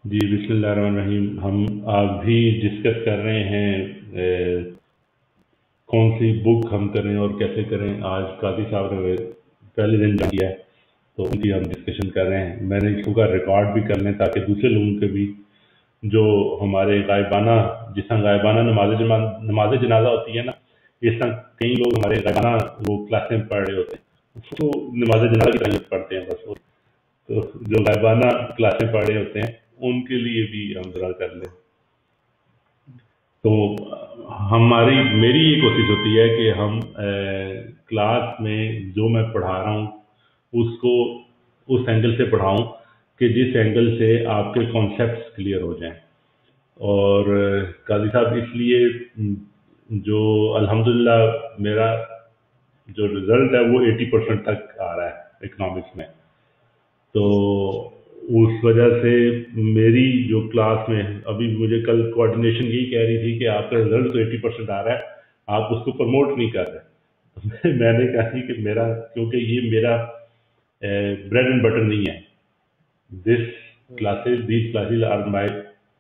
जी, बिस्मिल्लाहिर्रहमानिर्रहीम। हम अभी डिस्कस कर रहे हैं कौन सी बुक हम करें और कैसे करें। आज कादी साहब ने पहले दिन जॉइन किया है, तो उनकी हम डिस्कशन कर रहे हैं। मैंने इसको का रिकॉर्ड भी कर लें ताकि दूसरे लोगों के भी जो हमारे गायबाना, जिस तरह गायबाना नमाज जनाजा होती है ना, इस तरह कई लोग हमारे गायबाना वो क्लासें में पढ़ रहे होते हैं, तो नमाज जनाजा की तरह पढ़ते हैं बस। तो जो गायबाना क्लासें पढ़ रहे होते हैं उनके लिए भी हम जरा कर लें। तो मेरी ये कोशिश होती है कि हम क्लास में जो मैं पढ़ा रहा हूँ उसको उस एंगल से पढ़ाऊँ कि जिस एंगल से आपके कॉन्सेप्ट्स क्लियर हो जाएं। और काजी साहब, इसलिए जो अल्हम्दुलिल्लाह मेरा जो रिजल्ट है वो 80% तक आ रहा है इकोनॉमिक्स में। तो उस वजह से मेरी जो क्लास में अभी मुझे कल कोऑर्डिनेशन यही कह रही थी कि आपका रिजल्ट तो 80% आ रहा है, आप उसको प्रमोट नहीं कर रहे। तो मैंने कहा कि मेरा, क्योंकि ये मेरा ब्रेड एंड बटर नहीं है। दीज क्लासेज आर माय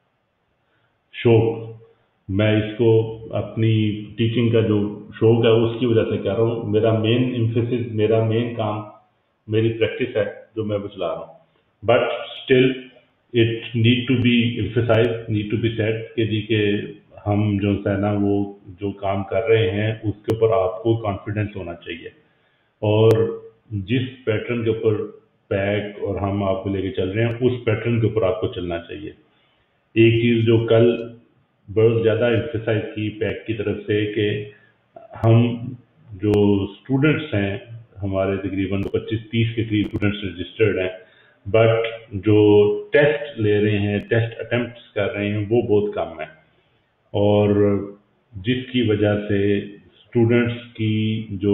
शौक। मैं इसको अपनी टीचिंग का जो शौक है उसकी वजह से कर रहा हूँ। मेरा मेन एम्फेसिस, मेरा मेन काम, मेरी प्रैक्टिस है जो मैं वो चला रहा हूँ। But still it need to be emphasize, need to be said कि जी के हम जो है ना वो जो काम कर रहे हैं उसके ऊपर आपको कॉन्फिडेंस होना चाहिए। और जिस पैटर्न के ऊपर पैक और हम आपको लेके चल रहे हैं उस पैटर्न के ऊपर आपको चलना चाहिए। एक चीज़ जो कल बहुत ज़्यादा एम्फेसाइज की पैक की तरफ से कि हम जो स्टूडेंट्स हैं, हमारे तकरीबन 25-30 के करीब स्टूडेंट्स रजिस्टर्ड हैं, बट जो टेस्ट ले रहे हैं, टेस्ट अटेम्प्ट्स कर रहे हैं, वो बहुत कम है। और जिसकी वजह से स्टूडेंट्स की जो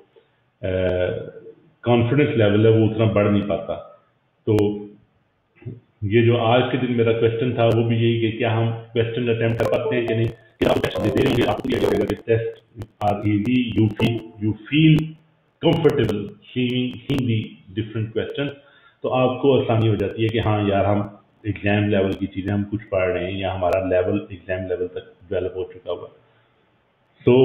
कॉन्फिडेंस लेवल है वो उतना बढ़ नहीं पाता। तो ये जो आज के दिन मेरा क्वेश्चन था वो भी यही कि क्या हम क्वेश्चन अटेम्प्ट कर पाते हैं कि नहीं। क्या आप टेस्ट देते होंगे, आपको दिया जाएगा कि test are easy, you feel comfortable seeing the different question, तो आपको आसानी हो जाती है कि हाँ यार, हम एग्जाम लेवल की चीज़ें हम कुछ पढ़ रहे हैं या हमारा लेवल एग्जाम लेवल तक डेवलप हो चुका हुआ। तो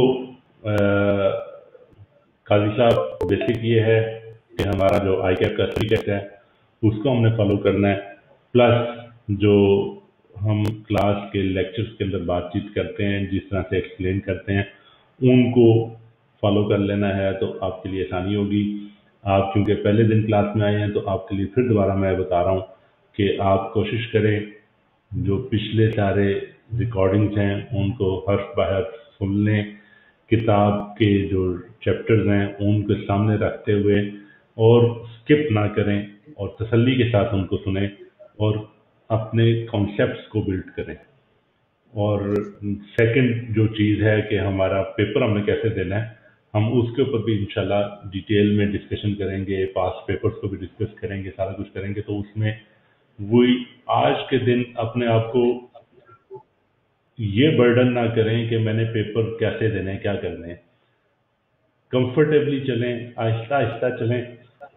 काजी साहब, बेसिक ये है कि हमारा जो आई कैप का स्टडी टेस्ट है उसको हमने फॉलो करना है, प्लस जो हम क्लास के लेक्चर्स के अंदर बातचीत करते हैं, जिस तरह से एक्सप्लेन करते हैं, उनको फॉलो कर लेना है तो आपके लिए आसानी होगी। आप क्योंकि पहले दिन क्लास में आए हैं तो आपके लिए फिर दोबारा मैं बता रहा हूँ कि आप कोशिश करें जो पिछले सारे रिकॉर्डिंग्स हैं उनको हर्फ बाय हर्फ सुन लें, किताब के जो चैप्टर्स हैं उनके सामने रखते हुए, और स्किप ना करें और तसल्ली के साथ उनको सुने और अपने कॉन्सेप्ट्स को बिल्ड करें। और सेकंड जो चीज़ है कि हमारा पेपर हमने कैसे देना है, हम उसके ऊपर भी इंशाल्लाह डिटेल में डिस्कशन करेंगे, पास्ट पेपर्स को भी डिस्कस करेंगे, सारा कुछ करेंगे। तो उसमें वही आज के दिन अपने आप को ये बर्डन ना करें कि मैंने पेपर कैसे देने हैं, क्या करने हैं। कंफर्टेबली चलें, आहिस्ता आहिस्ता चलें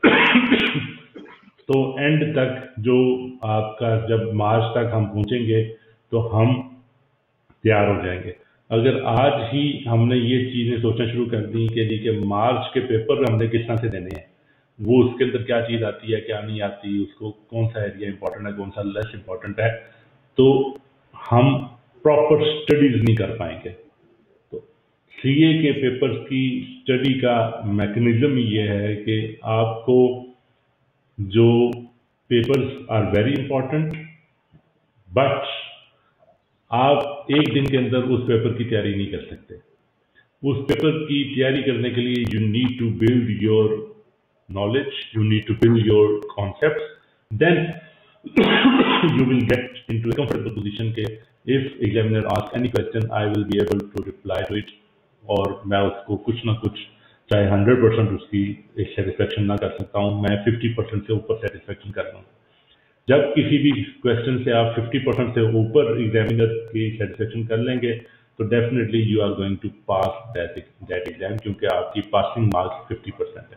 तो एंड तक जो आपका, जब मार्च तक हम पहुंचेंगे तो हम तैयार हो जाएंगे। अगर आज ही हमने ये चीज़ें सोचना शुरू कर दी कि जी के मार्च के पेपर हमने किस तरह से देने हैं, वो उसके अंदर क्या चीज़ आती है, क्या नहीं आती, उसको कौन सा एरिया इंपॉर्टेंट है, कौन सा लेस इंपॉर्टेंट है, तो हम प्रॉपर स्टडीज नहीं कर पाएंगे। तो सीए के पेपर्स की स्टडी का मैकेनिज्म ये है कि आपको जो papers are very important, but आप एक दिन के अंदर उस पेपर की तैयारी नहीं कर सकते। उस पेपर की तैयारी करने के लिए you need to build your knowledge, you need to build your concepts, then you will get into a comfortable position के if examiner asks any question, I will be able to reply to it, और मैं उसको कुछ ना कुछ, चाहे 100% उसकी satisfaction ना कर सकता हूँ, मैं 50% से ऊपर सेटिस्फेक्शन कर रहा हूँ। जब किसी भी क्वेश्चन से आप 50% से ऊपर एग्जामिनर की सेटिस्फेक्शन कर लेंगे तो definitely you are going to pass that exam, क्योंकि आपकी पासिंग मार्क्स 50% है।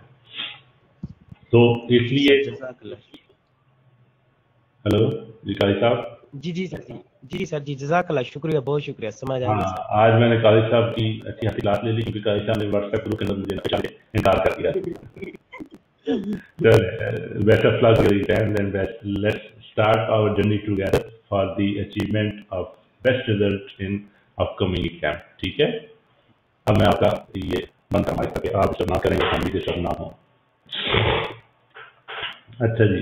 तो इसलिए, हेलो जी काली साहब। जी जी सर जी। जी सर जी, जज़ाकल्लाह, शुक्रिया, बहुत शुक्रिया, समझ आ हाँ, गया सर। आज मैंने कादिर साहब की अच्छी खासी क्लास ले ली क्योंकि कादिर साहब ने व्हाट्सएप ग्रुप के अंदर मुझे नक्शा से इनकार कर दिया। So, best of luck with the exams and best. Let's start our journey together for the achievement of best results in upcoming exam. ठीक है? अब मैं आपका ये बंद फरमाइश करके आप सब ना करेंगे, हम भी डिस्टर्ब ना हो। अच्छा जी।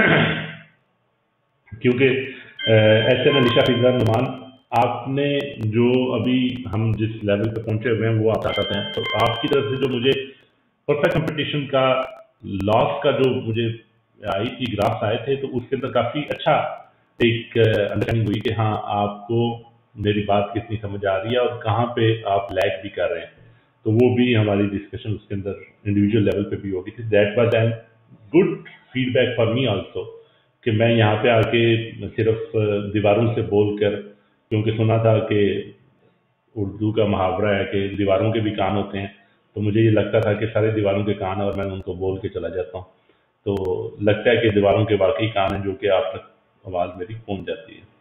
क्योंकि ऐसे में निशा फिजा नुमान, आपने जो अभी हम जिस लेवल पे पहुंचे हुए हैं वो आप चाहते हैं, तो आपकी तरफ से जो मुझे परफेक्ट कंपटीशन का लॉस का जो मुझे आई थी, ग्राफ्स आए थे, तो उसके अंदर काफ़ी अच्छा एक अंडरस्टैंडिंग हुई कि हाँ, आपको मेरी बात कितनी समझ आ रही है और कहाँ पे आप लैग भी कर रहे हैं। तो वो भी हमारी डिस्कशन उसके अंदर इंडिविजुअल लेवल पे भी होगी थी। That was an good feedback for me also कि मैं यहाँ पे आके सिर्फ दीवारों से बोल कर, क्योंकि सुना था कि उर्दू का मुहावरा है कि दीवारों के भी कान होते हैं, तो मुझे ये लगता था कि सारे दीवारों के कान हैं और मैं उनको बोल के चला जाता हूँ। तो लगता है कि दीवारों के वाकई कान हैं जो कि आप तक आवाज़ मेरी पहुँच जाती है।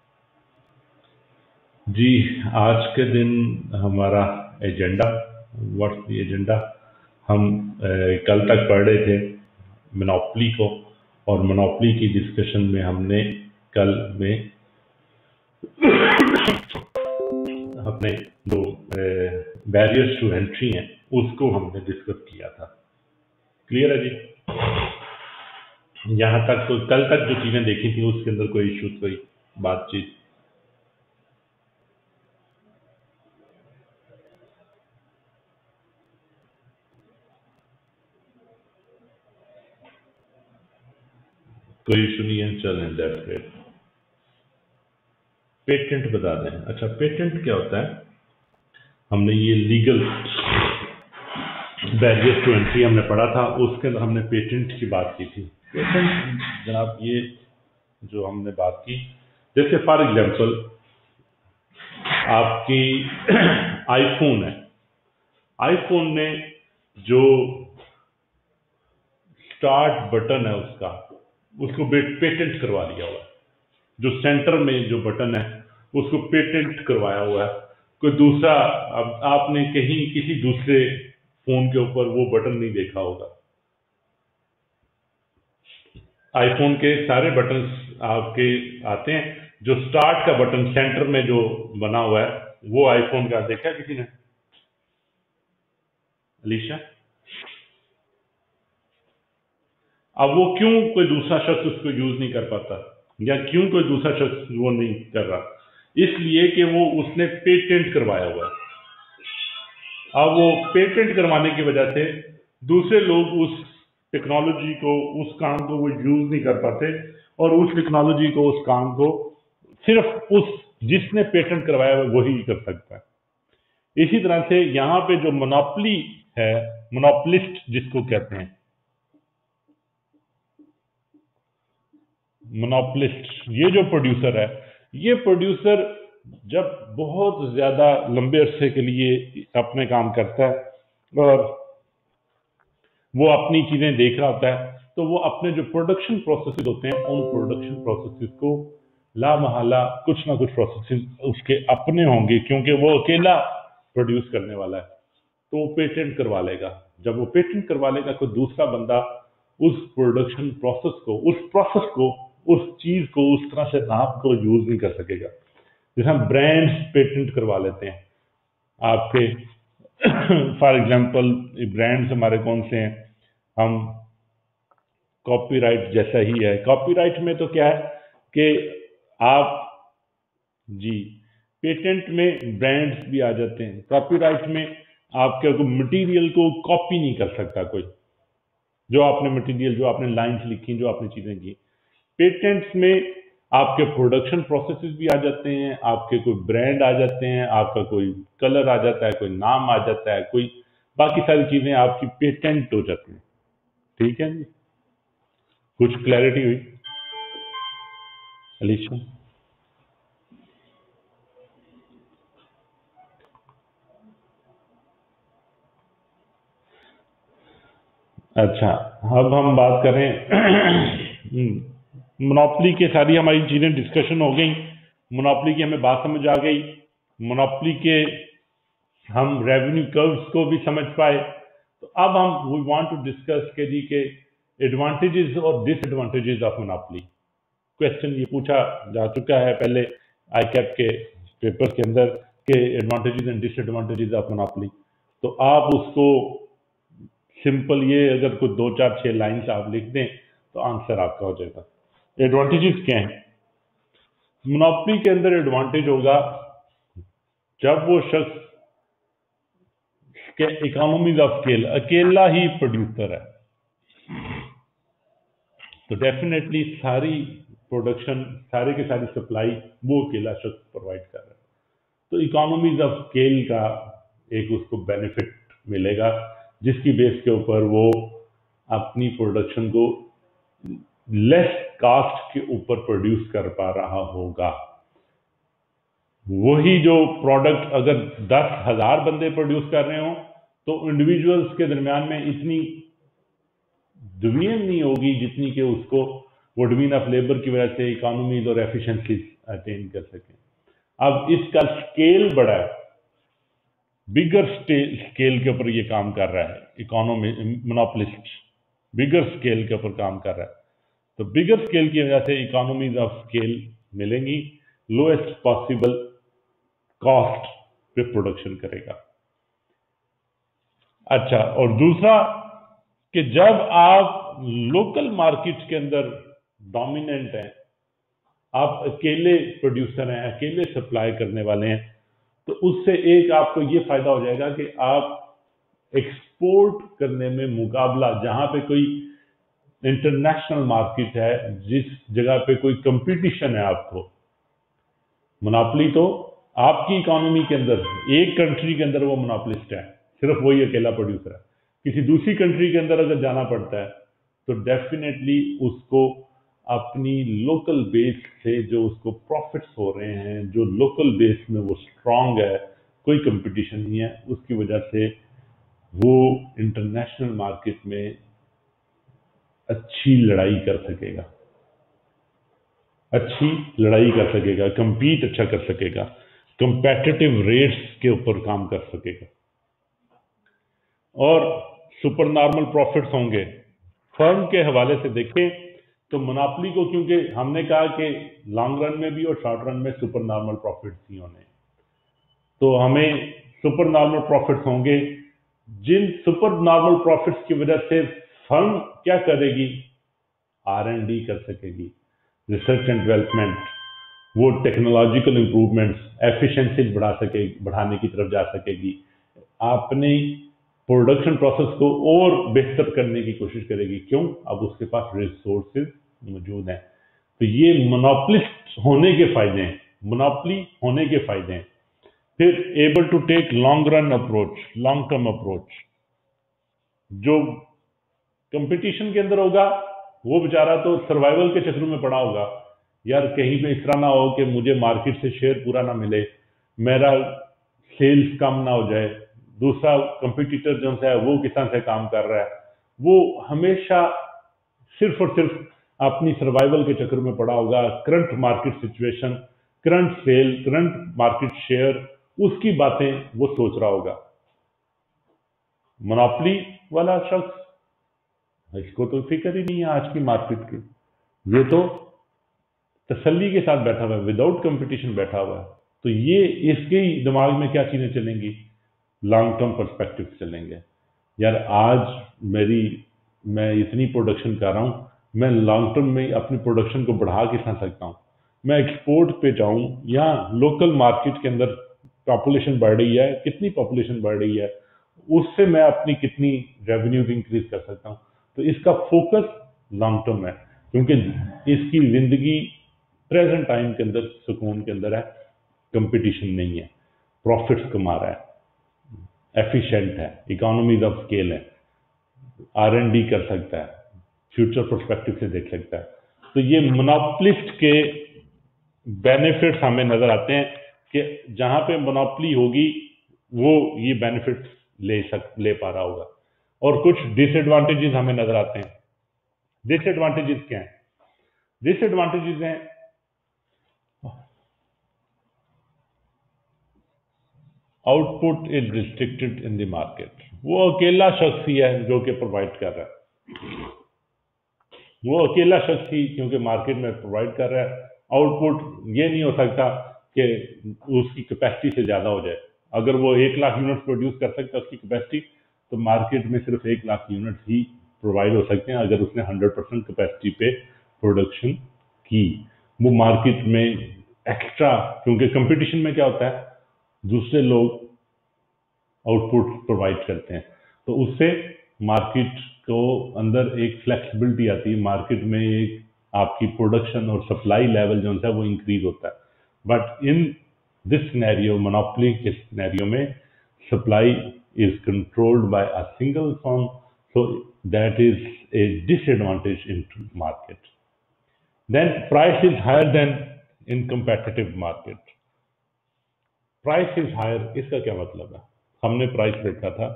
जी, आज के दिन हमारा एजेंडा, व्हाट्स द एजेंडा, हम कल तक पढ़ रहे थे मोनोपोली को, और मोनोपोली की डिस्कशन में हमने कल में अपने जो बैरियर्स टू एंट्री हैं उसको हमने डिस्कस किया था। क्लियर है जी? यहाँ तक तो कल तक जो चीज़ें देखी थी उसके अंदर कोई इशू, कोई बातचीत? कोई इशू नहीं है, चलें, दैट्स ग्रेट। पेटेंट बता दें। अच्छा, पेटेंट क्या होता है? हमने ये लीगल बैरियर्स टू एंट्री हमने पढ़ा था, उसके अंदर हमने पेटेंट की बात की थी। पेटेंट जनाब, ये जो हमने बात की, जैसे फॉर एग्जांपल आपकी आईफोन है, आईफोन में जो स्टार्ट बटन है उसको पेटेंट करवा लिया हुआ है। जो सेंटर में जो बटन है उसको पेटेंट करवाया हुआ है। कोई दूसरा, अब आपने कहीं किसी दूसरे फोन के ऊपर वो बटन नहीं देखा होगा। आईफोन के सारे बटन आपके आते हैं, जो स्टार्ट का बटन सेंटर में जो बना हुआ है वो आईफोन का देखा किसी ने? अलीशा, अब वो क्यों कोई दूसरा शख्स उसको यूज नहीं कर पाता, या क्यों कोई दूसरा शख्स वो नहीं कर रहा? इसलिए कि वो उसने पेटेंट करवाया हुआ है। अब वो पेटेंट करवाने की वजह से दूसरे लोग उस टेक्नोलॉजी को, उस काम को वो यूज नहीं कर पाते, और उस टेक्नोलॉजी को, उस काम को सिर्फ उस जिसने पेटेंट करवाया है वही कर सकता है। इसी तरह से यहाँ पे जो मोनोपोली है, मोनोपोलिस्ट जिसको कहते हैं, मोनोपोलिस्ट, ये जो प्रोड्यूसर है, ये प्रोड्यूसर जब बहुत ज्यादा लंबे अरसे के लिए अपने काम करता है और वो अपनी चीजें देख रहा होता है, तो वो अपने जो प्रोडक्शन प्रोसेसेस होते हैं उन प्रोडक्शन प्रोसेसेस को लामहला कुछ ना कुछ प्रोसेसेस उसके अपने होंगे, क्योंकि वो अकेला प्रोड्यूस करने वाला है, तो वो पेटेंट करवा लेगा। जब वो पेटेंट करवा लेगा, कोई दूसरा बंदा उस प्रोडक्शन प्रोसेस को, उस चीज को, उस तरह से नाम को यूज नहीं कर सकेगा। जैसे हम ब्रांड्स पेटेंट करवा लेते हैं आपके, फॉर एग्जांपल ब्रांड्स हमारे कौन से हैं? हम कॉपीराइट जैसा ही है। कॉपीराइट में तो क्या है कि आप, जी, पेटेंट में ब्रांड्स भी आ जाते हैं। कॉपीराइट में आपके को मटेरियल को कॉपी नहीं कर सकता कोई, जो आपने मटेरियल, जो आपने लाइंस लिखी, जो आपने चीजें की। पेटेंट्स में आपके प्रोडक्शन प्रोसेसेस भी आ जाते हैं, आपके कोई ब्रांड आ जाते हैं, आपका कोई कलर आ जाता है, कोई नाम आ जाता है, कोई बाकी सारी चीजें आपकी पेटेंट हो जाती हैं। ठीक है जी, कुछ क्लैरिटी हुई अलीशा? अच्छा, अब हम बात करें मोनोपोली के सारी हमारी चीजें डिस्कशन हो गई, मोनोपोली की हमें बात समझ आ गई, मोनोपोली के हम रेवेन्यू कर्व्स को भी समझ पाए। तो अब हम वी वांट टू डिस्कस के जी के एडवांटेजेस और डिसएडवांटेजेस ऑफ मोनोपोली। क्वेश्चन ये पूछा जा चुका है पहले आईकैप के पेपर के अंदर के advantages and disadvantages of monopoly. तो आप उसको सिंपल ये अगर कोई 2 4 6 लाइन्स आप लिख दें तो आंसर आपका हो जाएगा। एडवांटेजेस क्या है? मोनोपोली के अंदर एडवांटेज होगा जब वो शख्स के इकोनॉमीज ऑफ स्केल अकेला ही प्रोड्यूसर है, तो डेफिनेटली सारी प्रोडक्शन सारे के सारी सप्लाई वो अकेला शख्स प्रोवाइड कर रहा है। तो इकोनॉमीज ऑफ स्केल का एक उसको बेनिफिट मिलेगा जिसकी बेस के ऊपर वो अपनी प्रोडक्शन को लेस कास्ट के ऊपर प्रोड्यूस कर पा रहा होगा। वही जो प्रोडक्ट अगर 10,000 बंदे प्रोड्यूस कर रहे हो तो इंडिविजुअल्स के दरमियान में इतनी डिवीजन नहीं होगी जितनी कि उसको वो डिवीजन ऑफ लेबर की वजह से इकोनॉमीज और एफिशिएंसीज अटेन कर सकें। अब इसका स्केल बड़ा है, बिगर स्केल के ऊपर ये काम कर रहा है, इकोनॉमी मोनोपोलिस्ट बिगर स्केल के ऊपर काम कर रहा है। तो बिगर स्केल की वजह से इकोनॉमीज ऑफ स्केल मिलेंगी, लोएस्ट पॉसिबल कॉस्ट पे प्रोडक्शन करेगा। अच्छा, और दूसरा कि जब आप लोकल मार्केट के अंदर डोमिनेंट हैं, आप अकेले प्रोड्यूसर हैं, अकेले सप्लाई करने वाले हैं, तो उससे एक आपको ये फायदा हो जाएगा कि आप एक्सपोर्ट करने में मुकाबला, जहां पे कोई इंटरनेशनल मार्केट है, जिस जगह पे कोई कंपटीशन है आपको, मोनोपोली तो आपकी इकोनॉमी के अंदर एक कंट्री के अंदर वो मोनोपोलिस्ट है, सिर्फ वही अकेला प्रोड्यूसर है। किसी दूसरी कंट्री के अंदर अगर जाना पड़ता है तो डेफिनेटली उसको अपनी लोकल बेस से जो उसको प्रॉफिट्स हो रहे हैं, जो लोकल बेस में वो स्ट्रांग है, कोई कंपटीशन नहीं है, उसकी वजह से वो इंटरनेशनल मार्केट में अच्छी लड़ाई कर सकेगा, कंपीट अच्छा कर सकेगा, कंपेटिटिव रेट्स के ऊपर काम कर सकेगा और सुपर नॉर्मल प्रॉफिट्स होंगे। फर्म के हवाले से देखें तो मोनोपोली को, क्योंकि हमने कहा कि लॉन्ग रन में भी और शॉर्ट रन में सुपर नॉर्मल प्रॉफिट्स ही होने, तो हमें सुपर नॉर्मल प्रॉफिट्स होंगे। जिन सुपर नॉर्मल प्रॉफिट्स की वजह से फर्म क्या करेगी, R&D कर सकेगी, रिसर्च एंड डेवलपमेंट, वो टेक्नोलॉजिकल इंप्रूवमेंट्स, एफिशिएंसी बढ़ाने की तरफ जा सकेगी, अपने प्रोडक्शन प्रोसेस को और बेहतर करने की कोशिश करेगी। क्यों? अब उसके पास रिसोर्सेज मौजूद हैं। तो ये मोनोपोलिस्ट होने के फायदे हैं, मोनोपोली होने के फायदे हैं। फिर able to take long run approach, long term approach. जो कंपटीशन के अंदर होगा वो बेचारा तो सर्वाइवल के चक्रों में पड़ा होगा, यार कहीं पे इस तरह ना हो कि मुझे मार्केट से शेयर पूरा ना मिले, मेरा सेल्स कम ना हो जाए, दूसरा कंपटीटर जो है वो किस तरह से काम कर रहा है, वो हमेशा सिर्फ और सिर्फ अपनी सर्वाइवल के चक्कर में पड़ा होगा। Current market situation, current sale, current market share, उसकी बातें वो सोच रहा होगा। मोनोपोली वाला शख्स, इसको तो फिक्र ही नहीं है आज की मार्केट की, ये तो तसल्ली के साथ बैठा हुआ है, विदाउट कंपटीशन बैठा हुआ है। तो ये इसके दिमाग में क्या चीजें चलेंगी, लॉन्ग टर्म पर्सपेक्टिव चलेंगे। यार आज मैं इतनी प्रोडक्शन कर रहा हूं, मैं लॉन्ग टर्म में अपनी प्रोडक्शन को बढ़ा के सकता हूं, मैं एक्सपोर्ट पे जाऊं या लोकल मार्केट के अंदर पॉपुलेशन बढ़ रही है, कितनी पॉपुलेशन बढ़ रही है, उससे मैं अपनी कितनी रेवेन्यूज इंक्रीज कर सकता हूं। तो इसका फोकस लॉन्ग टर्म है, क्योंकि इसकी जिंदगी प्रेजेंट टाइम के अंदर सुकून के अंदर है, कंपटीशन नहीं है, प्रॉफिट्स कमा रहा है, एफिशिएंट है, इकोनॉमीज ऑफ स्केल है, R&D कर सकता है, फ्यूचर पर्सपेक्टिव से देख सकता है। तो ये मोनोपोलिस्ट के बेनिफिट्स हमें नजर आते हैं कि जहां पे मोनोपोली होगी वो ये बेनिफिट्स ले पा रहा होगा। और कुछ डिसएडवांटेजेस हमें नजर आते हैं। डिसएडवांटेजेस क्या हैं? डिसएडवांटेजेस हैं, output is restricted in the market. वो अकेला शख्स ही है जो कि प्रोवाइड कर रहा है, वो अकेला शख्स ही क्योंकि मार्केट में प्रोवाइड कर रहा है। आउटपुट ये नहीं हो सकता कि उसकी कैपेसिटी से ज़्यादा हो जाए। अगर वो 1 लाख यूनिट प्रोड्यूस कर सकता है उसकी कैपेसिटी, तो मार्केट में सिर्फ 1 लाख यूनिट ही प्रोवाइड हो सकते हैं अगर उसने 100% कैपेसिटी पे प्रोडक्शन की। वो मार्केट में एक्स्ट्रा, क्योंकि कंपटीशन में क्या होता है, दूसरे लोग आउटपुट प्रोवाइड करते हैं, तो उससे मार्केट को अंदर एक फ्लेक्सिबिलिटी आती है, मार्केट में एक आपकी प्रोडक्शन और सप्लाई लेवल जो है वो इंक्रीज होता है। But in this scenario, monopoly के सिनेरियो में supply is controlled by a single firm, so that is a disadvantage in market. Then price is higher than in competitive market. Price is higher, इसका क्या मतलब है? हमने price देखा था,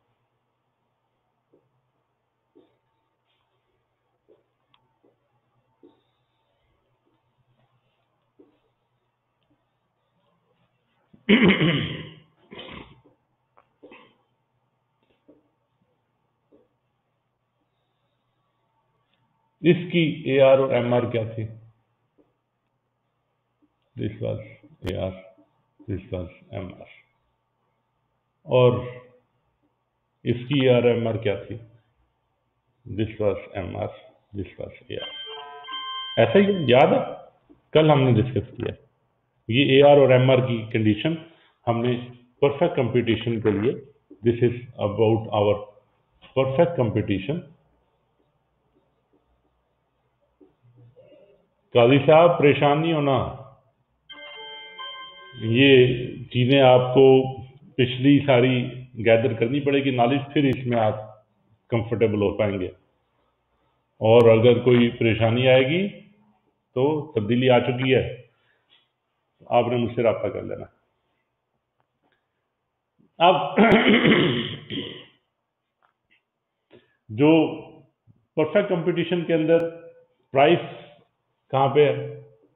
इसकी AR और MR क्या थी? This was AR, this was MR। और इसकी AR MR क्या थी? This was MR, this was AR। ऐसा ही याद है, कल हमने डिस्कस किया ये AR और MR की कंडीशन हमने परफेक्ट कंपटीशन के लिए। This is about our perfect competition. Qazi साहब परेशान नहीं होना, ये चीज़ें आपको पिछली सारी गैदर करनी पड़ेगी नॉलेज, फिर इसमें आप कंफर्टेबल हो पाएंगे। और अगर कोई परेशानी आएगी तो तब्दीली आ चुकी है, आपने मुझसे रब्ता कर लेना। अब जो परफेक्ट कंपटीशन के अंदर प्राइस कहाँ पे है?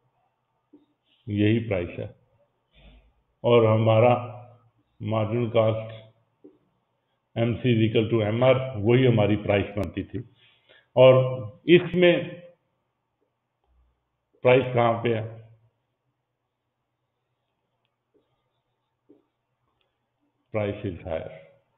यही प्राइस है, और हमारा marginal cost MC equal to MR, वही हमारी प्राइस बनती थी। और इसमें प्राइस कहाँ पे है? Price is higher,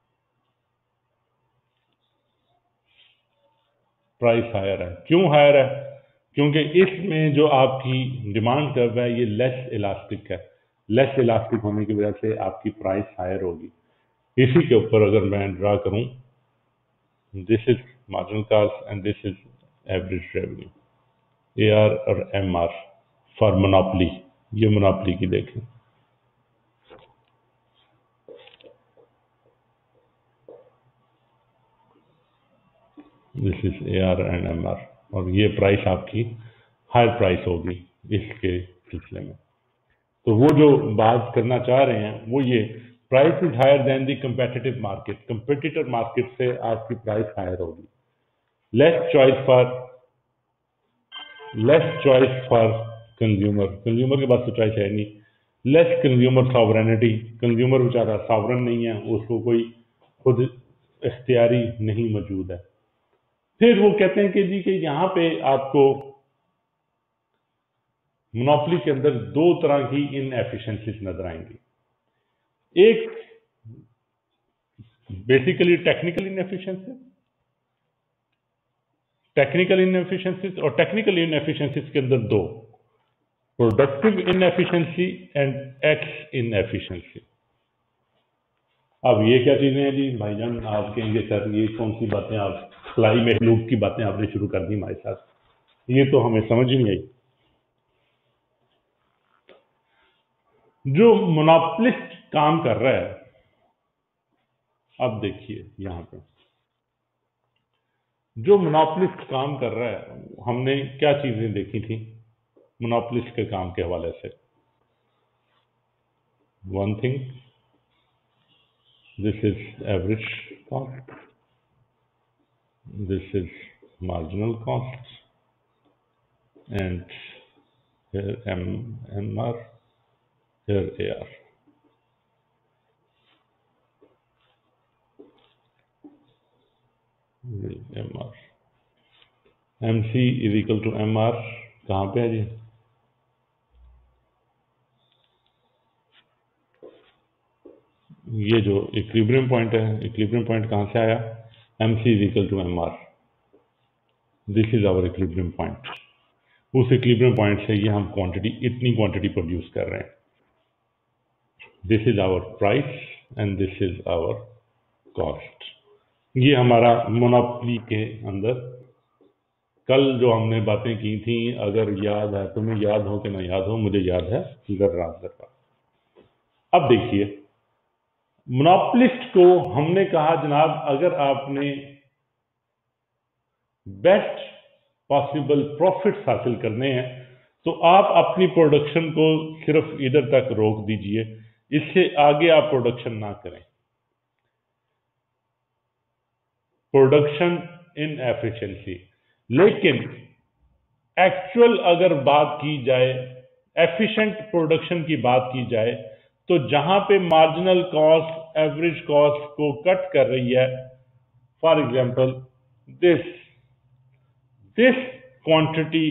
price higher है। क्यों हायर है? क्योंकि इसमें जो आपकी डिमांड कर्व है ये लेस इलास्टिक है। लेस इलास्टिक होने की वजह से आपकी प्राइस हायर होगी। इसी के ऊपर अगर मैं ड्रा करूं, this is marginal cost and this is average revenue, AR और MR फॉर मोनोपोली। ये मोनोपोली की देखें, this is AR and MR, और ये प्राइस आपकी हायर प्राइस होगी इसके सिलसिले में। तो वो जो बात करना चाह रहे हैं वो ये, price is higher than the competitive market. Competitor market से आपकी प्राइस हायर होगी। Less choice for consumer, consumer के पास तो चॉइस है नहीं। लेस कंज्यूमर सॉवरेनिटी, कंज्यूमर बेचारा सॉवरन नहीं है, उसको कोई खुद इख्तियारी नहीं मौजूद है। फिर वो कहते हैं कि जी कि यहाँ पे आपको मोनोपोली के अंदर दो तरह की इनएफिशिएंसीज नजर आएंगी। एक बेसिकली टेक्निकल इनएफिशिएंसीज, और टेक्निकल इनएफिशिएंसीज के अंदर दो, productive inefficiency and X inefficiency. अब ये क्या चीजें हैं जी भाईजान? आप कहेंगे सर ये कौन सी बातें, आप फ्लाई में लूप की बातें आपने शुरू कर दी हमारे साथ, ये तो हमें समझ ही नहीं आई। जो मोनोपोलिस्ट काम कर रहा है, अब देखिए यहां पे जो मोनोपोलिस्ट काम कर रहा है, हमने क्या चीजें देखी थी मोनोपोलिस्ट के काम के हवाले से? One thing, this is average cost, this is marginal cost, and here MR, here AR. MR MC is equal to MR कहाँ पे है जी? ये जो इक्विलिब्रियम पॉइंट है, इक्विलिब्रियम पॉइंट कहाँ से आया? MC is equal to MR. This is our equilibrium point. उस इक्विलिब्रियम पॉइंट से ये हम क्वांटिटी, इतनी क्वांटिटी प्रोड्यूस कर रहे हैं. This is our price and this is our cost. ये हमारा मोनोपोली के अंदर कल जो हमने बातें की थी, अगर याद है, तुम्हें याद हो कि ना याद हो, मुझे याद है जर्रा. अब देखिए, मोनोपोलिस्ट को हमने कहा जनाब, अगर आपने बेस्ट पॉसिबल प्रॉफिट्स हासिल करने हैं तो आप अपनी प्रोडक्शन को सिर्फ इधर तक रोक दीजिए, इससे आगे आप प्रोडक्शन ना करें. Production inefficiency. लेकिन एक्चुअल अगर बात की जाए, एफिशिएंट प्रोडक्शन की बात की जाए, तो जहां पे मार्जिनल कॉस्ट एवरेज कॉस्ट को कट कर रही है, for example this quantity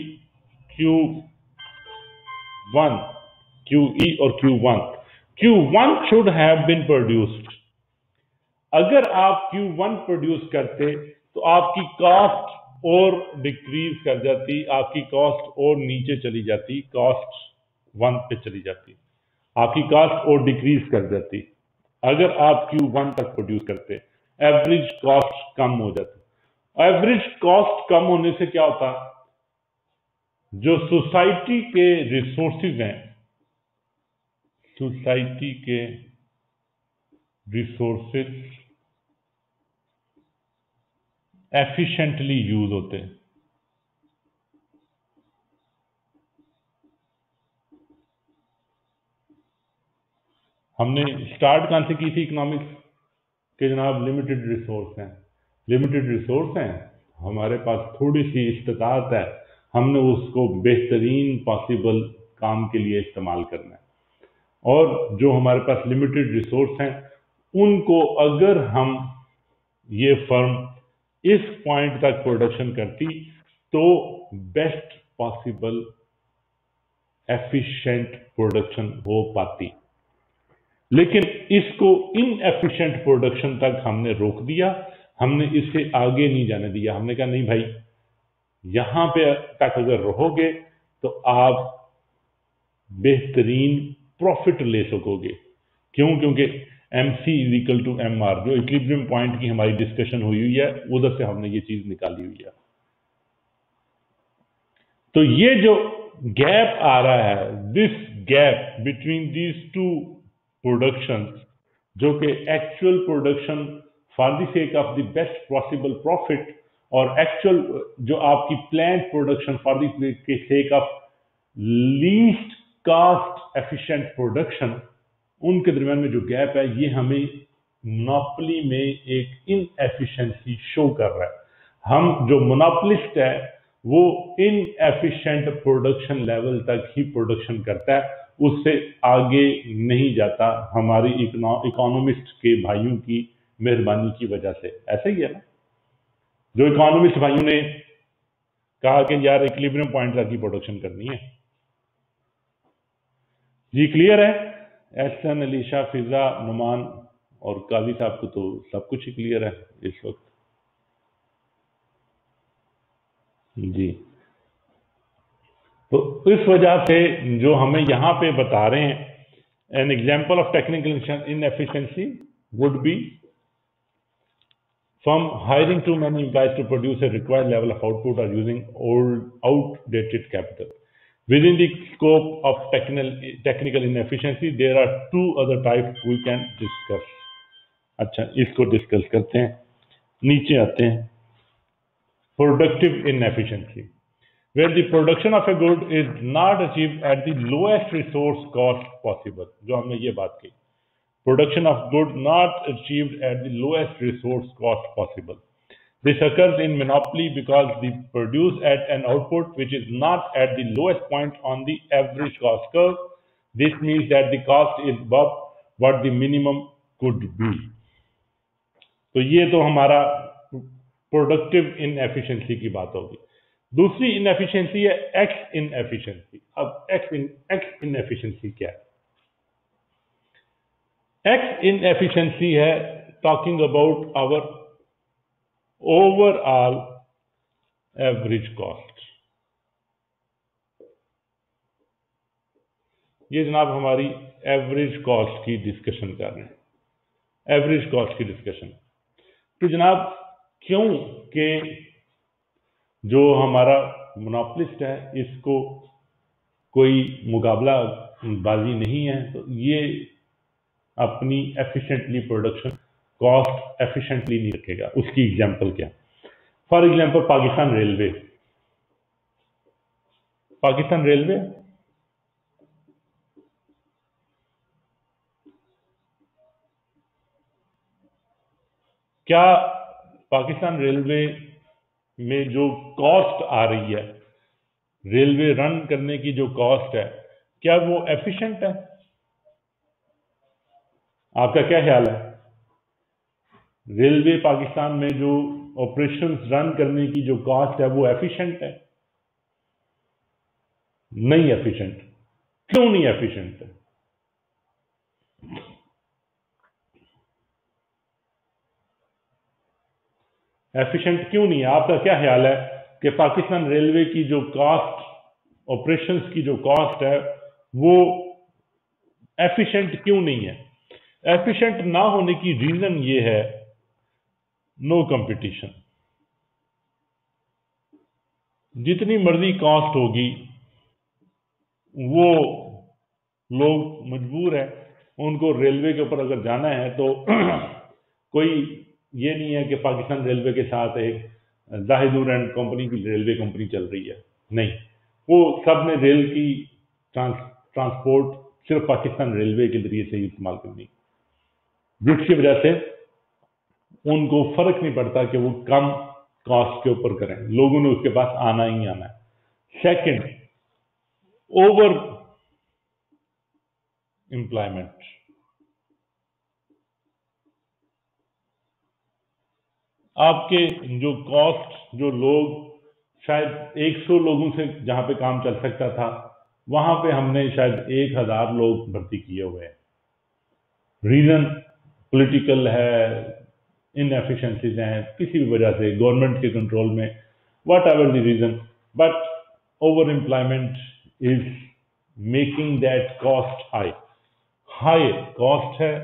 Q1, QE और Q1 should have been produced. अगर आप Q1 प्रोड्यूस करते तो आपकी कॉस्ट और डिक्रीज कर जाती, आपकी कॉस्ट और नीचे चली जाती, कॉस्ट 1 पे चली जाती, आपकी कॉस्ट और डिक्रीज कर जाती. अगर आप Q1 तक प्रोड्यूस करते, एवरेज कॉस्ट कम हो जाती. एवरेज कॉस्ट कम होने से क्या होता? जो सोसाइटी के रिसोर्सेज हैं, सोसाइटी के रिसोर्सेज एफिशिएंटली यूज होते हैं. हमने स्टार्ट कहां से की थी इकोनॉमिक्स के जनाब? लिमिटेड रिसोर्स हैं, लिमिटेड रिसोर्स हैं, हमारे पास थोड़ी सी इस्तात है, हमने उसको बेहतरीन पॉसिबल काम के लिए इस्तेमाल करना है. और जो हमारे पास लिमिटेड रिसोर्स हैं, उनको अगर हम, ये फर्म इस पॉइंट तक प्रोडक्शन करती तो बेस्ट पॉसिबल एफिशिएंट प्रोडक्शन हो पाती. लेकिन इसको इनएफिशिएंट प्रोडक्शन तक हमने रोक दिया, हमने इससे आगे नहीं जाने दिया. हमने कहा नहीं भाई, यहां पे तक अगर रहोगे तो आप बेहतरीन प्रॉफिट ले सकोगे. क्यों? क्योंकि MC is equal to MR, जो इक्विलिब्रियम पॉइंट की हमारी डिस्कशन हुई है, उधर से हमने ये चीज निकाली हुई है. तो ये जो गैप आ रहा है, this gap between these two production, जो कि actual production for the sake of the best possible profit और एक्चुअल जो आपकी planned production for the sake of least cost efficient production, उनके दरमियान में जो गैप है, ये हमें मोनोपोली में एक इनएफिशिएंसी शो कर रहा है. हम जो मोनोपोलिस्ट है वो इनएफिशिएंट प्रोडक्शन लेवल तक ही प्रोडक्शन करता है, उससे आगे नहीं जाता, हमारी इकोनॉमिस्ट के भाइयों की मेहरबानी की वजह से. ऐसा ही है ना, जो इकोनॉमिस्ट भाइयों ने कहा कि यार इक्विलिब्रियम पॉइंट तक की प्रोडक्शन करनी है. जी क्लियर है? एहसन, अलीशा, फिजा, नुमान और काजी साहब को तो सब कुछ ही क्लियर है इस वक्त. जी, तो इस वजह से जो हमें यहाँ पे बता रहे हैं, an example of technical inefficiency would be from hiring too many employees to produce a required level of output or using outdated capital. Within the scope of technical inefficiency, there are two other types we can discuss. अच्छा, इसको discuss करते हैं. नीचे आते हैं. Productive inefficiency, where the production of a good is not achieved at the lowest resource cost possible. जो हमने ये बात की, production of good not achieved at the lowest resource cost possible. This occurs in monopoly because they produce at an output which is not at the lowest point on the average cost curve. This means that the cost is above what the minimum could be. तो ये तो हमारा productive inefficiency की बात होगी। दूसरी inefficiency है X inefficiency. अब एक्स इनएफिशिएंसी क्या है? एक्स इनएफिशिएंसी है talking about our overall average cost. ये जनाब हमारी एवरेज कॉस्ट की डिस्कशन कर रहे हैं, एवरेज कॉस्ट की डिस्कशन। तो जनाब क्यों कि जो हमारा मोनोपोलिस्ट है इसको कोई मुकाबला बाजी नहीं है, तो ये अपनी एफिशिएंटली प्रोडक्शन कॉस्ट एफिशिएंटली नहीं रखेगा। उसकी एग्जांपल क्या? For example Pakistan railway. Pakistan railway क्या पाकिस्तान रेलवे में जो कॉस्ट आ रही है, रेलवे रन करने की जो कॉस्ट है, क्या वो एफिशिएंट है? आपका क्या ख्याल है? रेलवे पाकिस्तान में जो ऑपरेशंस रन करने की जो कॉस्ट है वो एफिशिएंट है? नहीं एफिशिएंट। क्यों नहीं एफिशिएंट है? एफिशिएंट क्यों नहीं है? आपका क्या ख्याल है कि पाकिस्तान रेलवे की जो कॉस्ट, ऑपरेशंस की जो कॉस्ट है, वो एफिशिएंट क्यों नहीं है? एफिशिएंट ना होने की रीजन ये है, नो कंपटीशन। जितनी मर्जी कॉस्ट होगी वो लोग मजबूर है, उनको रेलवे के ऊपर अगर जाना है तो कोई ये नहीं है कि पाकिस्तान रेलवे के साथ एक जाहिदुर एंड कंपनी की रेलवे कंपनी चल रही है, नहीं। वो सब ने रेल की ट्रांसपोर्ट सिर्फ पाकिस्तान रेलवे के जरिए से ही इस्तेमाल करनी, जिसकी वजह से उनको फर्क नहीं पड़ता कि वो कम कॉस्ट के ऊपर करें, लोगों ने उसके पास आना ही आना है। Second, over employment. आपके जो कॉस्ट, जो लोग शायद 100 लोगों से जहां पे काम चल सकता था, वहां पे हमने शायद 1000 लोग भर्ती किए हुए हैं। रीजन पॉलिटिकल है, इनएफिशिएंसीज हैं, किसी भी वजह से गवर्नमेंट के कंट्रोल में, whatever the reason, but over employment is making that cost high. High cost है,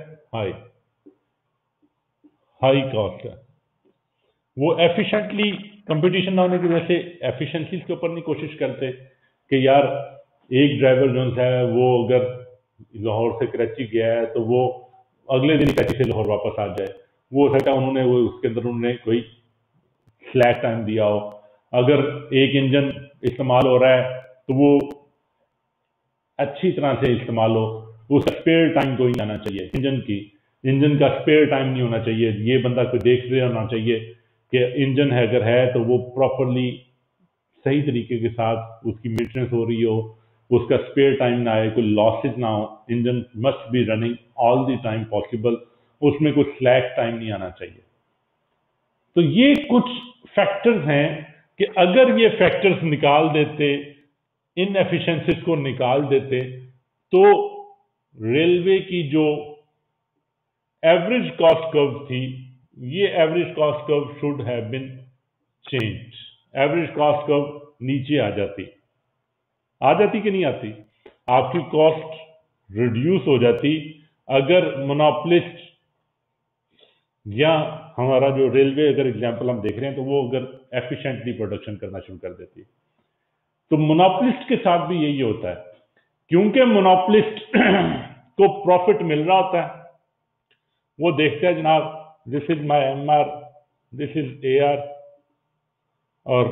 हाई कॉस्ट है। वो एफिशिएंटली कंपटीशन ना होने की वजह से एफिशिएंसी के ऊपर नहीं कोशिश करते कि यार एक ड्राइवर जो है वो अगर लाहौर से कराची गया है तो वो अगले दिन कराची से लाहौर वापस आ जाए। वो हो सकता है उन्होंने वो उसके अंदर उन्होंने कोई स्लैक टाइम दिया हो। अगर एक इंजन इस्तेमाल हो रहा है तो वो अच्छी तरह से इस्तेमाल हो, उसका स्पेयर टाइम कोई नहीं आना चाहिए। इंजन का स्पेयर टाइम नहीं होना चाहिए। ये बंदा कोई देख रहे होना चाहिए कि इंजन है अगर है तो वो प्रॉपरली सही तरीके के साथ उसकी मेंटेनेंस हो रही हो, उसका स्पेयर टाइम ना आए, कोई लॉसेज ना हो। Engine must be running all the time possible, उसमें कोई स्लैक टाइम नहीं आना चाहिए। तो ये कुछ फैक्टर्स हैं कि अगर ये फैक्टर्स निकाल देते, इनएफिशिएंसीज को निकाल देते, तो रेलवे की जो एवरेज कॉस्ट कर्व थी, ये average cost curve should have been change. Average cost curve नीचे आ जाती कि नहीं आती? आपकी कॉस्ट रिड्यूस हो जाती अगर मोनोपोलिस्ट या हमारा जो रेलवे, अगर एग्जांपल हम देख रहे हैं, तो वो अगर एफिशिएंटली प्रोडक्शन करना शुरू कर देती। तो मोनोपोलिस्ट के साथ भी यही होता है, क्योंकि मोनोपोलिस्ट को प्रॉफिट मिल रहा होता है। वो देखता है जनाब, this is my MR, this is AR, और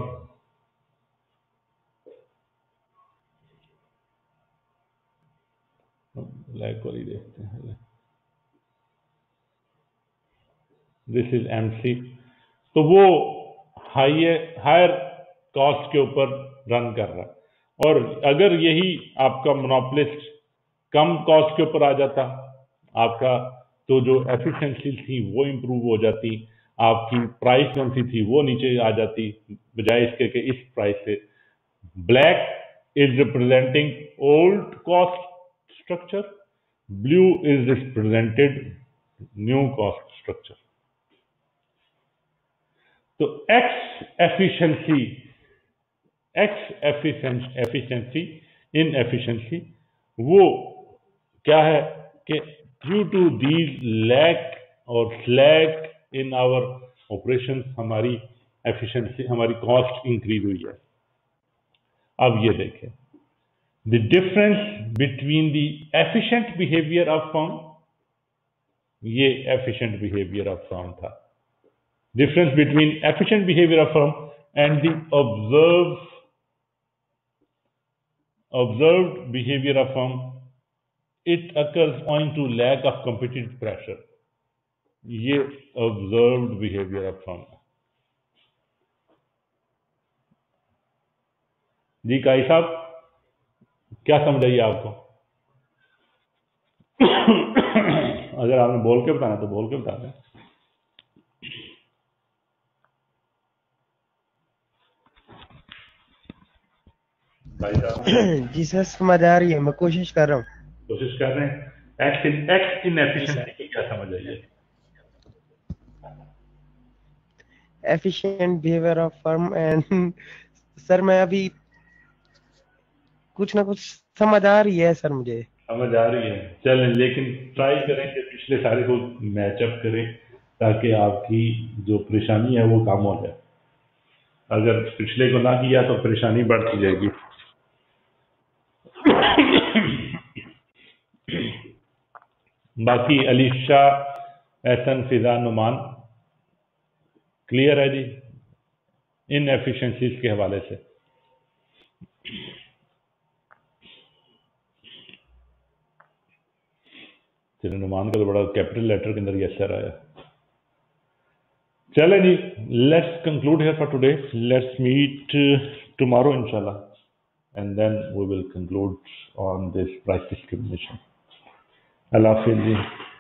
ब्लैक वाली देखते हैं, दिस इज MC, तो वो हायर कॉस्ट के ऊपर रन कर रहा है। और अगर यही आपका मोनोपोलिस्ट कम कॉस्ट के ऊपर आ जाता, आपका तो जो एफिशिएंसी थी वो इम्प्रूव हो जाती, आपकी प्राइस कौन सी थी वो नीचे आ जाती, बजाय इसके कि इस प्राइस से। Black is representing old cost structure, blue is represented new cost structure. तो एफिशिएंसी इनएफिशिएंसी वो क्या है कि ड्यू टू दीज लैक और स्लैक इन आवर ऑपरेशन हमारी एफिशिएंसी, हमारी कॉस्ट इंक्रीज हुई है। अब ये देखें the difference between the efficient behaviour of firm, ये एफिशिएंट बिहेवियर ऑफ फर्म था। Difference between efficient behavior of firm and the observed behavior of firm, it occurs owing to lack of competitive pressure. ये observed behavior of firm। जी काई साहब, क्या समझ आई आपको? अगर आपने बोल के बताना तो बोल के बता दें। जी सर समझ आ रही है, मैं कोशिश कर रहा हूँ। कोशिश कर रहे हैं। एक्ट इन एफिशिएंसी की क्या समझ आई है? Efficient behaviour of firm and sir मैं अभी कुछ ना कुछ समझ आ रही है सर, मुझे समझ आ रही है। चलें, लेकिन ट्राई करें कि पिछले सारे को मैचअप करें ताकि आपकी जो परेशानी है वो कम हो जाए। अगर पिछले को ना किया तो परेशानी बढ़ती जाएगी। बाकी अलीशा, एहसन, फिजा, नुमान क्लियर है जी इन एफिशिएंसीज के हवाले से? चलो, नुमान का तो बड़ा कैपिटल लेटर के अंदर यस सर आया। चले जी, let's conclude here for today. Let's meet tomorrow इंशाल्लाह, and then we will conclude on this price discrimination. Allah Hafiz ji.